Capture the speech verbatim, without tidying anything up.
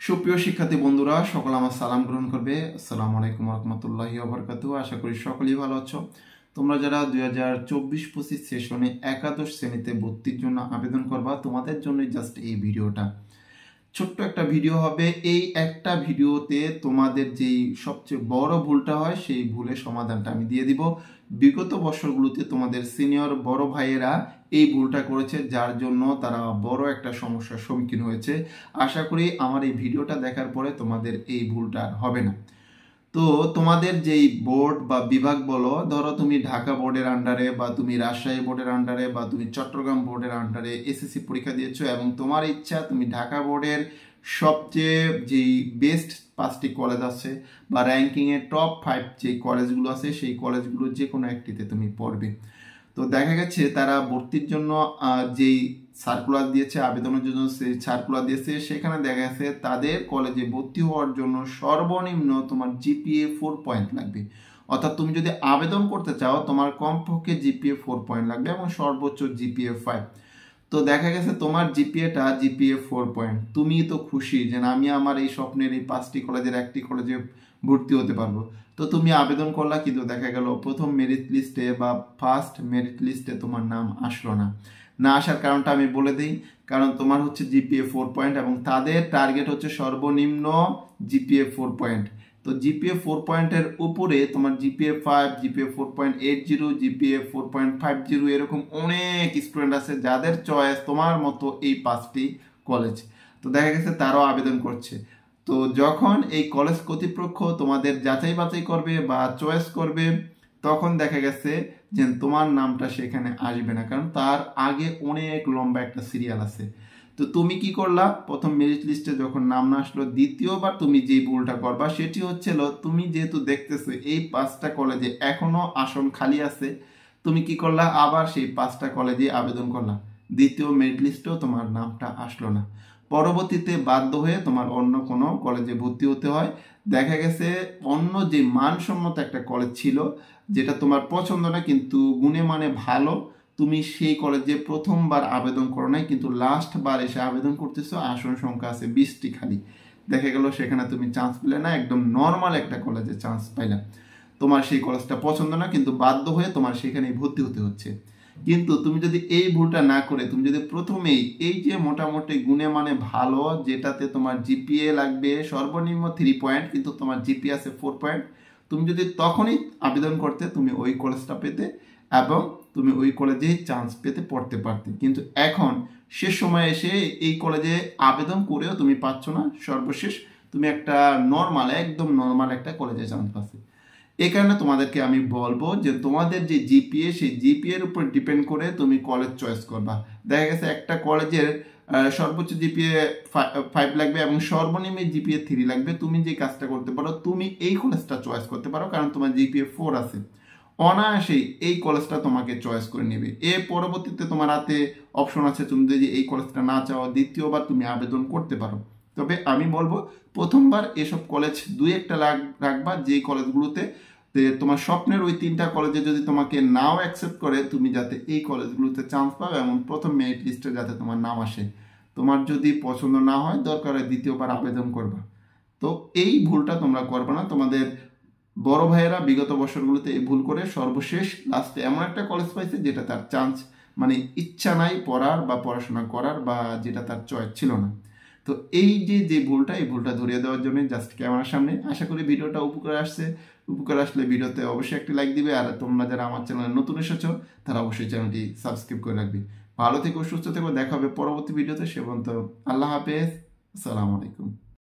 সুপ্রিয় শিক্ষার্থী বন্ধুরা, সকল আমার সালাম গ্রহণ করবে। আসসালামু আলাইকুম রহমতুল্লাহি ওয়া বারাকাতুহু। আশা করি সকলেই ভালো আছো। তোমরা যারা দুই হাজার চব্বিশ পঁচিশ সেশনে একাদশ শ্রেণীতে ভর্তির জন্য আবেদন করবা, তোমাদের জন্য জাস্ট এই ভিডিওটা ছোট্ট একটা ভিডিও হবে। এই একটা ভিডিওতে তোমাদের যেই সবচেয়ে বড় ভুলটা হয় সেই ভুলের সমাধানটা আমি দিয়ে দিব। বিগত বছরগুলোতে তোমাদের সিনিয়র বড় ভাইয়েরা এই ভুলটা করেছে, যার জন্য তারা বড় একটা সমস্যার সম্মুখীন হয়েছে। আশা করি আমার এই ভিডিওটা দেখার পরে তোমাদের এই ভুলটা আর হবে না। তো তোমাদের যেই বোর্ড বা বিভাগ বলো, ধরো তুমি ঢাকা বোর্ডের আন্ডারে বা তুমি রাজশাহী বোর্ডের আন্ডারে বা তুমি চট্টগ্রাম বোর্ডের আন্ডারে এসএসসি পরীক্ষা দিয়েছো এবং তোমার ইচ্ছা তুমি ঢাকা বোর্ডের সবচেয়ে যেই বেস্ট পাঁচটি কলেজ আছে বা র্যাঙ্কিংয়ে টপ ফাইভ যেই কলেজগুলো আছে সেই কলেজগুলো যে কোনো একটিতে তুমি পড়বে। তো দেখা গেছে তারা ভর্তির জন্য যেই সার্কুলার দিয়েছে, আবেদনের জন্য সেই সার্কুলার দিয়েছে, সেখানে দেখা গেছে তাদের কলেজে ভর্তি হওয়ার জন্য সর্বনিম্ন তোমার জিপিএ ফোর পয়েন্ট লাগবে। অর্থাৎ তুমি যদি আবেদন করতে চাও তোমার কমপক্ষে জিপিএ ফোর পয়েন্ট লাগবে এবং সর্বোচ্চ জিপিএ ফাইভ। তো দেখা গেছে তোমার জিপিএটা জিপিএ ফোর পয়েন্ট, তুমি তো খুশি যে না আমি আমার এই স্বপ্নের এই পাঁচটি কলেজের একটি কলেজে ভর্তি হতে পারবো। তো তুমি আবেদন করলা, কিন্তু দেখা গেল প্রথম মেরিট লিস্টে বা ফার্স্ট মেরিট লিস্টে তোমার নাম আসলো না। না আসার কারণটা আমি বলে দিই। কারণ তোমার হচ্ছে জিপিএ ফোর পয়েন্ট এবং তাদের টার্গেট হচ্ছে সর্বনিম্ন জিপিএ ফোর পয়েন্ট। তো জিপিএ ফোর পয়েন্টের উপরে তোমার GPA five, GPA four point eight zero, GPA four point five zero এরকম অনেক স্টুডেন্ট আছে যাদের চয়েস তোমার মতো এই পাঁচটি কলেজ। তো দেখা গেছে তারাও আবেদন করছে। তো যখন এই কলেজ কর্তৃপক্ষ তোমাদের যাচাই বাছাই করবে বা চয়েস করবে, তখন দেখা গেছে যে তোমার নামটা সেখানে আসবে না, কারণ তার আগে অনেক লম্বা একটা সিরিয়াল আছে। তো তুমি কি করলা, প্রথম মেরিট লিস্টে যখন নাম না আসলো, দ্বিতীয়বার তুমি যে ভুলটা করবা সেটি হচ্ছিল তুমি যেহেতু দেখতেছো এই পাঁচটা কলেজে এখনো আসন খালি আছে, তুমি কি করলা আবার সেই পাঁচটা কলেজে আবেদন করলা। দ্বিতীয় মেরিট লিস্টেও তোমার নামটা আসলো না। পরবর্তীতে বাধ্য হয়ে তোমার অন্য কোনো কলেজে ভর্তি হতে হয়। দেখা গেছে অন্য যে মানসম্মত একটা কলেজ ছিল যেটা তোমার পছন্দ না কিন্তু গুণে মানে ভালো, তুমি সেই কলেজে প্রথমবার আবেদন করো নাই, কিন্তু লাস্ট বার এসে আবেদন করতেছো, আসন সংখ্যা আছে বিশটি খালি। দেখা গেল সেখানে তুমি চান্স পেলে না, একদম নর্মাল একটা কলেজে চান্স পাইলা। তোমার সেই কলেজটা পছন্দ না কিন্তু বাধ্য হয়ে তোমার সেখানে ভর্তি হতে হচ্ছে। কিন্তু তুমি যদি এই ভুলটা না করে তুমি যদি প্রথমেই এই যে মোটামুটি গুণে মানে ভালো, যেটাতে তোমার জিপিএ লাগবে সর্বনিম্ন থ্রি পয়েন্ট কিন্তু তোমার জিপিএ আছে ফোর পয়েন্ট, তুমি যদি তখনই আবেদন করতে তুমি ওই কলেজটা পেতে এবং তুমি ওই কলেজেই চান্স পেতে পড়তে পারতে। কিন্তু এখন শেষ সময় এসে এই কলেজে আবেদন করেও তুমি পাচ্ছ না, সর্বশেষ তুমি একটা নর্মাল একদম নর্মাল একটা কলেজে চান্স পাচ্ছ। এই কারণে তোমাদেরকে আমি বলবো যে তোমাদের যে জিপিএ সেই জিপিএ এর উপর ডিপেন্ড করে তুমি কলেজ চয়েস করবা। দেখা গেছে একটা কলেজের সর্বোচ্চ জিপিএ ফাইভ লাগবে এবং সর্বনিম্ন জিপিএ থ্রি লাগবে, তুমি যে কাজটা করতে পারো তুমি এই কলেজটা চয়েস করতে পারো, কারণ তোমার জিপিএ ফোর আছে, অনায়াসেই এই কলেজটা তোমাকে চয়েস করে নেবে। এর পরবর্তীতে তোমার হাতে অপশন আছে, তুমি যদি এই কলেজটা না চাও দ্বিতীয়বার তুমি আবেদন করতে পারো। তবে আমি বলবো প্রথমবার এসব কলেজ দুই একটা রাখবা যে কলেজগুলোতে তোমার স্বপ্নের ওই তিনটা কলেজে যদি তোমাকে নাও অ্যাকসেপ্ট করে তুমি যাতে এই কলেজগুলোতে চান্স পাও এবং প্রথম মেরিট লিস্টে যাতে তোমার নাম আসে। তোমার যদি পছন্দ না হয় দরকার হয় দ্বিতীয়বার আবেদন করবা। তো এই ভুলটা তোমরা করবে না। তোমাদের বড় ভাইয়েরা বিগত বছরগুলোতে এই ভুল করে সর্বশেষ লাস্টে এমন একটা কলেজ পাইছে যেটা তার চান্স মানে ইচ্ছা নাই পড়ার বা পড়াশোনা করার বা যেটা তার চয়েস ছিল না। তো এই যে যে ভুলটা এই ভুলটা ধরিয়ে দেওয়ার জন্য জাস্ট ক্যামেরার সামনে। আশা করি ভিডিওটা উপকার আসছে। উপকার আসলে ভিডিওতে অবশ্যই একটি লাইক দিবে, আর তোমরা যারা আমার চ্যানেলে নতুন এসেছো তারা অবশ্যই চ্যানেলটি সাবস্ক্রাইব করে রাখবে। ভালো থেকো, সুস্থ থেকো, দেখা হবে পরবর্তী ভিডিওতে। সে পর্যন্ত আল্লাহ হাফেজ, আসসালামু আলাইকুম।